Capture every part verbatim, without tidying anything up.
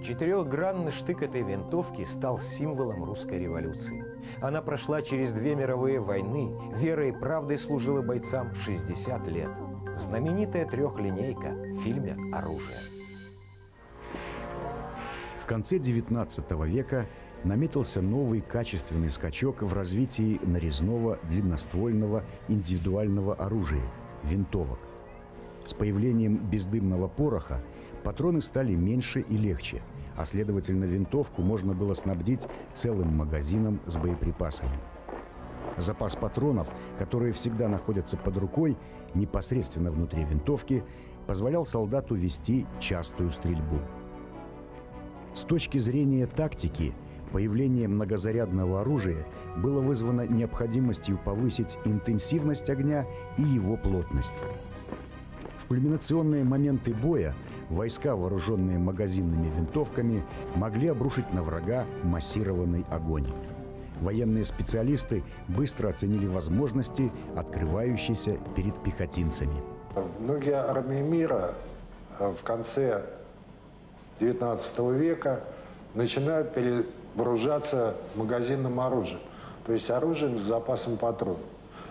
Четырехгранный штык этой винтовки стал символом русской революции. Она прошла через две мировые войны, верой и правдой служила бойцам шестьдесят лет. Знаменитая трехлинейка в фильме «Оружие». В конце девятнадцатого века наметился новый качественный скачок в развитии нарезного длинноствольного индивидуального оружия – винтовок. С появлением бездымного пороха патроны стали меньше и легче, а следовательно винтовку можно было снабдить целым магазином с боеприпасами. Запас патронов, которые всегда находятся под рукой, непосредственно внутри винтовки, позволял солдату вести частую стрельбу. С точки зрения тактики, появление многозарядного оружия было вызвано необходимостью повысить интенсивность огня и его плотность. В кульминационные моменты боя войска, вооруженные магазинными винтовками, могли обрушить на врага массированный огонь. Военные специалисты быстро оценили возможности, открывающиеся перед пехотинцами. Многие армии мира в конце девятнадцатого века начинают перевооружаться магазинным оружием, то есть оружием с запасом патронов.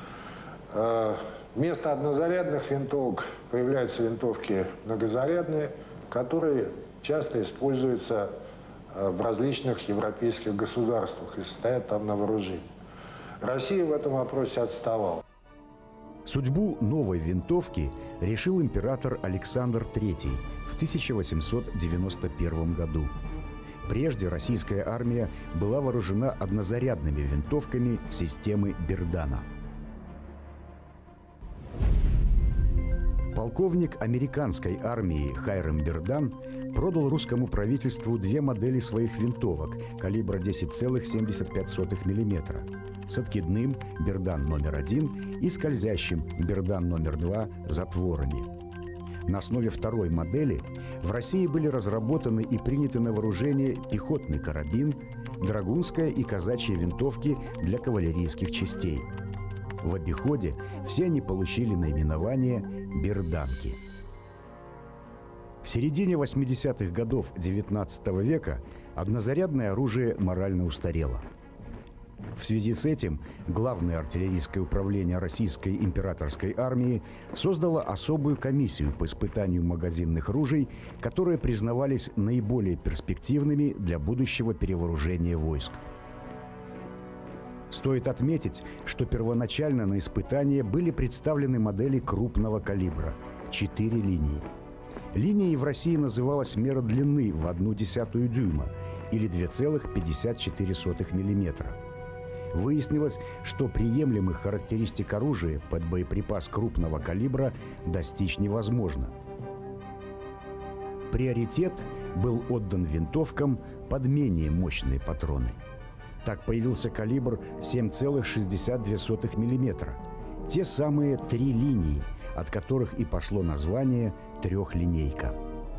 Вместо однозарядных винтовок появляются винтовки многозарядные, которые часто используются в различных европейских государствах и стоят там на вооружении. Россия в этом вопросе отставала. Судьбу новой винтовки решил император Александр Третий в тысяча восемьсот девяносто первом году. Прежде российская армия была вооружена однозарядными винтовками системы Бердана. Полковник американской армии Хайрам Бердан продал русскому правительству две модели своих винтовок калибра десять целых семьдесят пять сотых миллиметра с откидным Бердан номер один и скользящим Бердан номер два затворами. На основе второй модели в России были разработаны и приняты на вооружение пехотный карабин, драгунская и казачьи винтовки для кавалерийских частей. В обиходе все они получили наименование «берданки». К середине восьмидесятых годов девятнадцатого века однозарядное оружие морально устарело. В связи с этим Главное артиллерийское управление Российской императорской армии создало особую комиссию по испытанию магазинных ружей, которые признавались наиболее перспективными для будущего перевооружения войск. Стоит отметить, что первоначально на испытание были представлены модели крупного калибра – четыре линии. Линией в России называлась мера длины в одну десятую дюйма или две целых пятьдесят четыре сотых миллиметра. Выяснилось, что приемлемых характеристик оружия под боеприпас крупного калибра достичь невозможно. Приоритет был отдан винтовкам под менее мощные патроны. Так появился калибр семь целых шестьдесят две сотых миллиметра. Те самые три линии, от которых и пошло название «трехлинейка».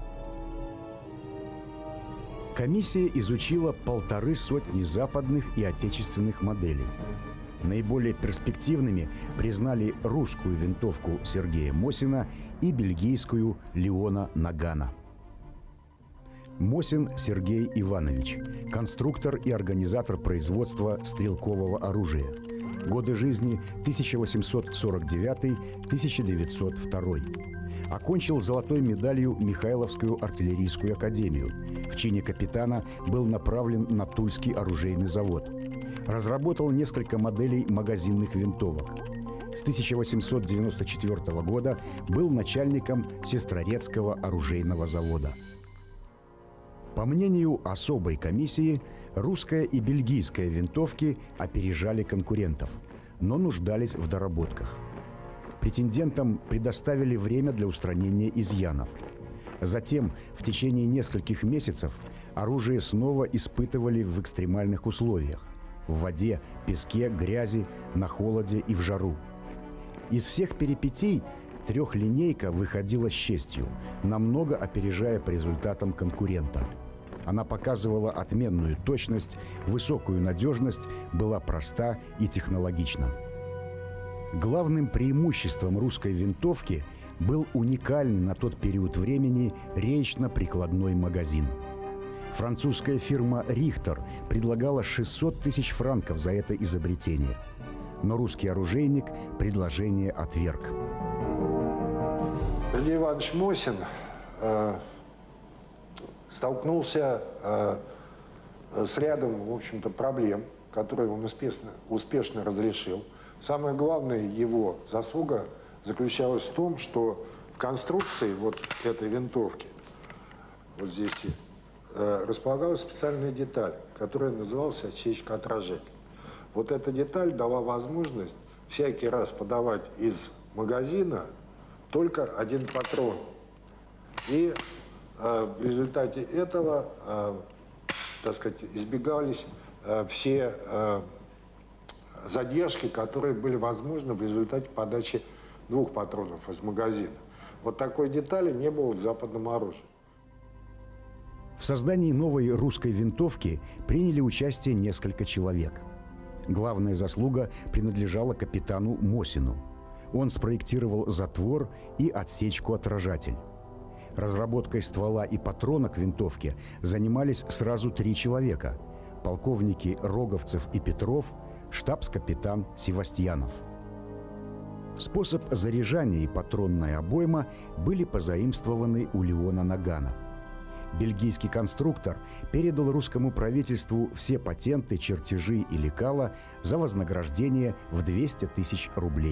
Комиссия изучила полторы сотни западных и отечественных моделей. Наиболее перспективными признали русскую винтовку Сергея Мосина и бельгийскую Леона Нагана. Мосин Сергей Иванович, конструктор и организатор производства стрелкового оружия. Годы жизни тысяча восемьсот сорок девятый — тысяча девятьсот второй. Окончил золотой медалью Михайловскую артиллерийскую академию. В чине капитана был направлен на Тульский оружейный завод. Разработал несколько моделей магазинных винтовок. С тысяча восемьсот девяносто четвёртого года был начальником Сестрорецкого оружейного завода. По мнению особой комиссии, русская и бельгийская винтовки опережали конкурентов, но нуждались в доработках. Претендентам предоставили время для устранения изъянов. Затем, в течение нескольких месяцев, оружие снова испытывали в экстремальных условиях – в воде, песке, грязи, на холоде и в жару. Из всех перипетий трехлинейка выходила с честью, намного опережая по результатам конкурента. Она показывала отменную точность, высокую надежность, была проста и технологична. Главным преимуществом русской винтовки был уникальный на тот период времени речно-прикладной магазин. Французская фирма «Рихтер» предлагала шестьсот тысяч франков за это изобретение. Но русский оружейник предложение отверг. Сергей Иванович Мосин э, столкнулся э, с рядом, в общем-то, проблем, которые он успешно, успешно разрешил. Самая главная его заслуга заключалась в том, что в конструкции вот этой винтовки, вот здесь э, располагалась специальная деталь, которая называлась отсечка-отражатель. Вот эта деталь дала возможность всякий раз подавать из магазина только один патрон. И э, в результате этого, э, так сказать, избегались э, все э, задержки, которые были возможны в результате подачи двух патронов из магазина. Вот такой детали не было в западном оружии. В создании новой русской винтовки приняли участие несколько человек. Главная заслуга принадлежала капитану Мосину. Он спроектировал затвор и отсечку-отражатель. Разработкой ствола и патрона к винтовке занимались сразу три человека – полковники Роговцев и Петров, штабс-капитан Севастьянов. Способ заряжания и патронная обойма были позаимствованы у Леона Нагана. Бельгийский конструктор передал русскому правительству все патенты, чертежи и лекала за вознаграждение в двести тысяч рублей.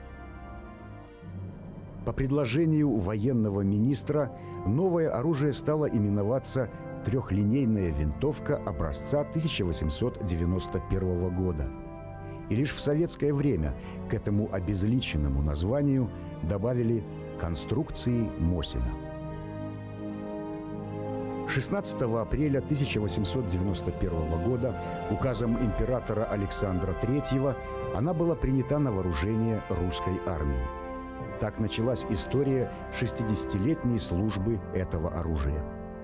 По предложению военного министра новое оружие стало именоваться трехлинейная винтовка образца тысяча восемьсот девяносто первого года. И лишь в советское время к этому обезличенному названию добавили конструкции Мосина. шестнадцатого апреля тысяча восемьсот девяносто первого года указом императора Александра третьего она была принята на вооружение русской армии. Так началась история шестидесятилетней службы этого оружия.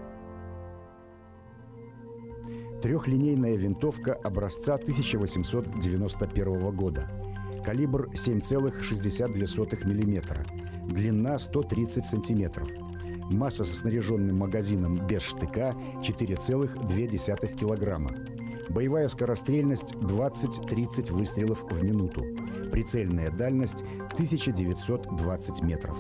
Трехлинейная винтовка образца тысяча восемьсот девяносто первого года. Калибр семь целых шестьдесят две сотых миллиметра. Длина сто тридцать сантиметров. Масса со снаряженным магазином без штыка четыре целых две десятых килограмма. Боевая скорострельность двадцать-тридцать выстрелов в минуту. Прицельная дальность тысяча девятьсот двадцать метров.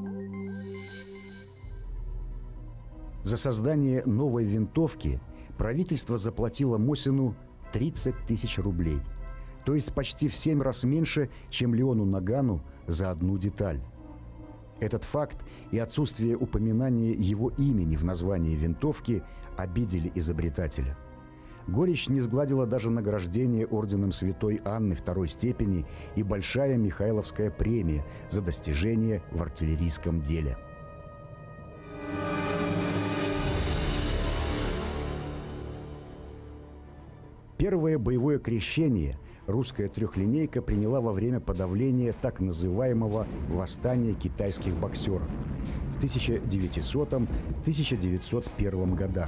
За создание новой винтовки правительство заплатило Мосину тридцать тысяч рублей. То есть почти в семь раз меньше, чем Леону Нагану за одну деталь. Этот факт и отсутствие упоминания его имени в названии винтовки обидели изобретателя. Горечь не сгладила даже награждение орденом Святой Анны второй степени и большая Михайловская премия за достижения в артиллерийском деле. Первое боевое крещение русская трехлинейка приняла во время подавления так называемого «восстания китайских боксеров» в тысяча девятисотом — тысяча девятьсот первом годах.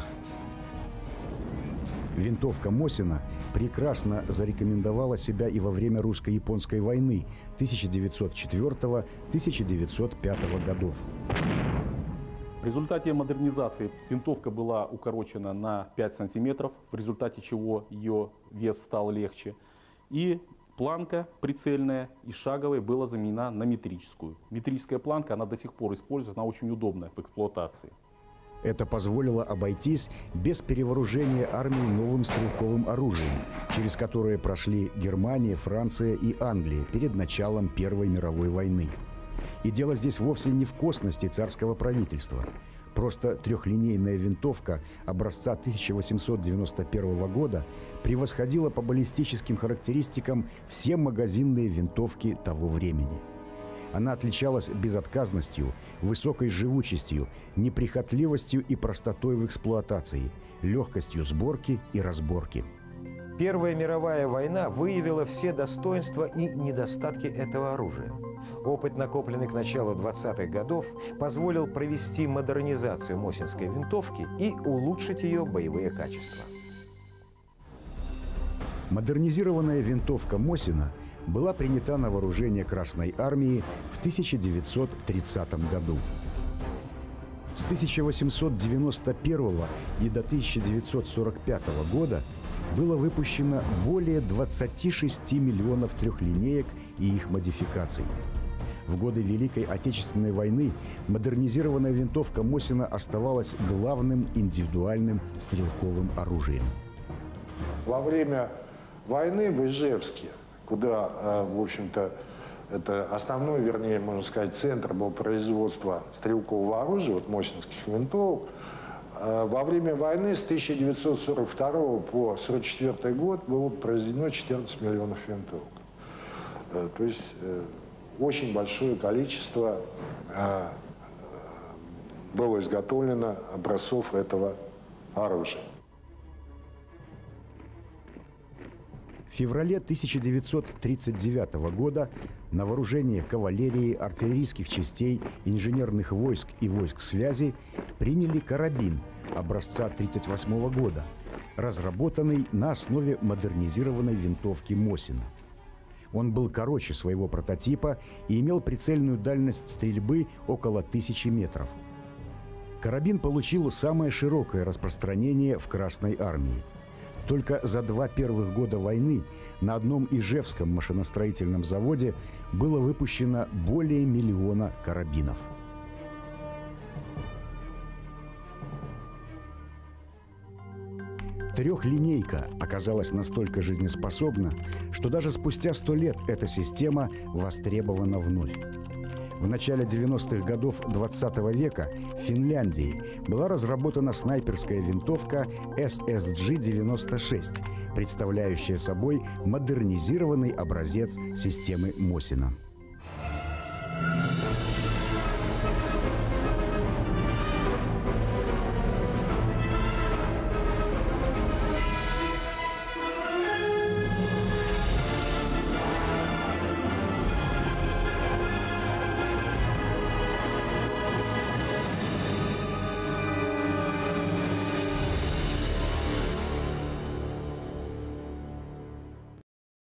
Винтовка Мосина прекрасно зарекомендовала себя и во время русско-японской войны тысяча девятьсот четвёртого — тысяча девятьсот пятого годов. В результате модернизации винтовка была укорочена на пять сантиметров, в результате чего ее вес стал легче. И планка прицельная из шаговой была заменена на метрическую. Метрическая планка, она до сих пор используется, она очень удобная в эксплуатации. Это позволило обойтись без перевооружения армии новым стрелковым оружием, через которое прошли Германия, Франция и Англия перед началом Первой мировой войны. И дело здесь вовсе не в косности царского правительства. Просто трехлинейная винтовка образца тысяча восемьсот девяносто первого года превосходила по баллистическим характеристикам все магазинные винтовки того времени. Она отличалась безотказностью, высокой живучестью, неприхотливостью и простотой в эксплуатации, легкостью сборки и разборки. Первая мировая война выявила все достоинства и недостатки этого оружия. Опыт, накопленный к началу двадцатых годов, позволил провести модернизацию мосинской винтовки и улучшить ее боевые качества. Модернизированная винтовка Мосина была принята на вооружение Красной армии в тысяча девятьсот тридцатом году. С тысяча восемьсот девяносто первого и до тысяча девятьсот сорок пятого года было выпущено более двадцати шести миллионов трехлинеек и их модификаций. В годы Великой Отечественной войны модернизированная винтовка Мосина оставалась главным индивидуальным стрелковым оружием. Во время войны в Ижевске, куда, в общем-то, это основной, вернее, можно сказать, центр был производства стрелкового оружия, вот мосинских винтовок, во время войны с тысяча девятьсот сорок второго по сорок четвёртый год было произведено четырнадцать миллионов винтовок. То есть очень большое количество было изготовлено образцов этого оружия. В феврале тысяча девятьсот тридцать девятого года на вооружение кавалерии, артиллерийских частей, инженерных войск и войск связи приняли карабин образца тридцать восьмого года, разработанный на основе модернизированной винтовки Мосина. Он был короче своего прототипа и имел прицельную дальность стрельбы около тысячи метров. Карабин получил самое широкое распространение в Красной армии. Только за два первых года войны на одном ижевском машиностроительном заводе было выпущено более миллиона карабинов. Трехлинейка оказалась настолько жизнеспособна, что даже спустя сто лет эта система востребована вновь. В начале девяностых годов двадцатого века в Финляндии была разработана снайперская винтовка эс эс джи девяносто шесть, представляющая собой модернизированный образец системы Мосина.